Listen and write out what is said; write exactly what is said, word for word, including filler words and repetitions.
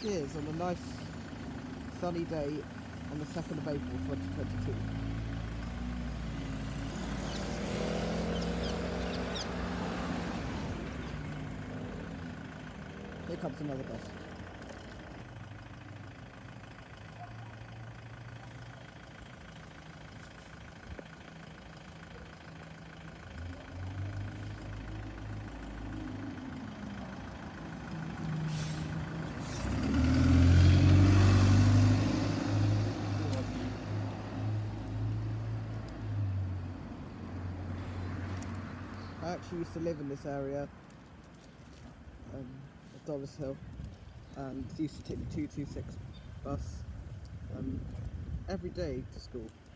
is on a nice sunny day on the second of April twenty twenty-two. Here comes another bus. I actually used to live in this area, um, at Dollis Hill, and used to take the two two six bus um, every day to school.